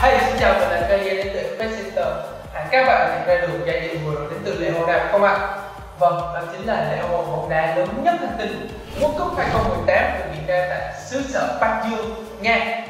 Hey, xin chào, mình là KJ đến từ Express Center. Các bạn nhận ra được giai điệu vừa rồi đến từ lễ hội nào không ạ? Vâng, đó chính là lễ hội bóng đá lớn nhất hành tinh World Cup 2018 được diễn ra tại xứ sở Bắc Dương, Nga.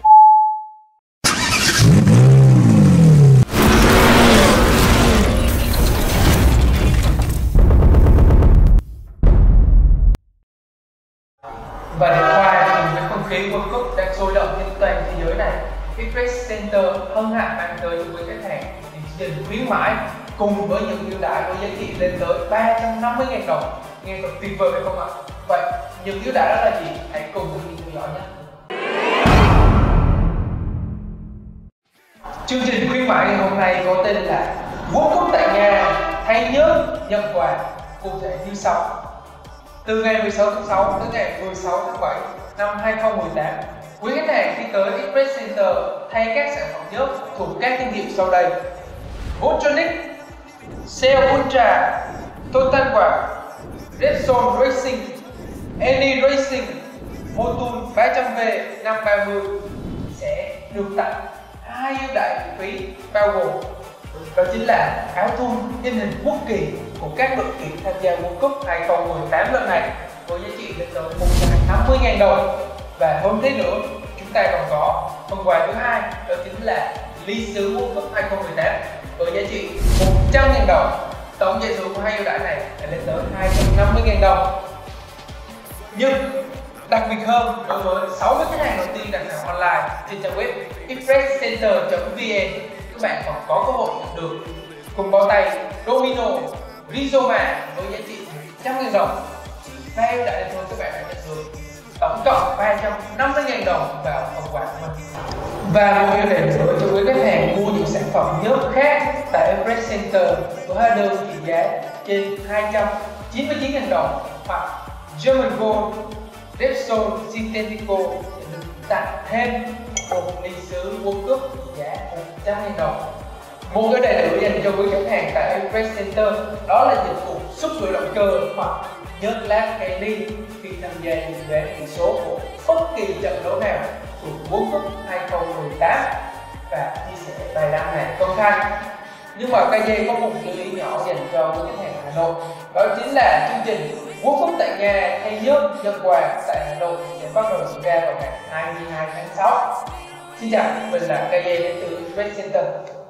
Và để hòa cùng với không khí World Cup đang sôi động trên toàn thế giới này, Express Center hân hạnh mang tới với khách hàng những chương trình khuyến mãi cùng với những ưu đãi có giá trị lên tới 350.000 đồng. Nghe thật tuyệt vời phải không ạ? Vậy những ưu đãi đó là gì? Hãy cùng tôi đi theo dõi nhé. Chương trình khuyến mãi ngày hôm nay có tên là World Cup tại nhà, thay nhớ nhận quà, cụ thể như sau. Từ ngày 16 tháng 6 đến ngày 16 tháng 7 năm 2018, quý khách hàng khi tới Express Center thay các sản phẩm nhớt thuộc các thương hiệu sau đây: Voltronic, Cell Ultra, Total Quả, Repsol Racing, Any Racing, Motul 300V 530 sẽ được tặng 2 ưu đãi miễn phí, bao gồm đó chính là áo thun in hình quốc kỳ của các đội tuyển tham gia World Cup 2018 lần này với giá trị lên tới 150.000 đồng. Và hơn thế nữa, chúng ta còn có phần quà thứ hai, đó chính là ly sứ World Cup 2018 với giá trị 100.000 đồng. Tổng giải thưởng của hai ưu đãi này là lên tới 250.000 đồng. Nhưng đặc biệt hơn, đối với 60 khách hàng đầu tiên đặt hàng online trên trang web expresscenter.vn, các bạn còn có cơ hội nhận được cùng bao tay Domino Rizoma với giá trị 100.000 đồng. Và ưu đãi này thôi các bạn đã nhận được tổng cộng 350.000 đồng vào phần quà của mình. Và một ưu đãi nữa cho quý khách hàng mua những sản phẩm nhớt khác tại Express Center với hóa đơn trị giá trên 299.000 đồng hoặc German Gold, Repsol Synthetico sẽ được tặng thêm một ly sứ World Cup giá 100.000 đồng. Một cái đầy đủ dành cho quý khách hàng tại Express Center đó là dịch vụ xúc rửa động cơ hoặc nhớt lát cây ly khi tham gia dự đoán tỷ số của bất kỳ trận đấu nào thuộc World Cup 2018. Và chia sẻ bài đăng này công khai. Nhưng mà KJ có một lưu ý nhỏ dành cho quý khách hàng Hà Nội, đó chính là chương trình World Cup tại nhà thay nhớt nhận quà tại Hà Nội sẽ bắt đầu diễn ra vào ngày 22 tháng 6. Xin chào, mình là KJ đến từ Express Center.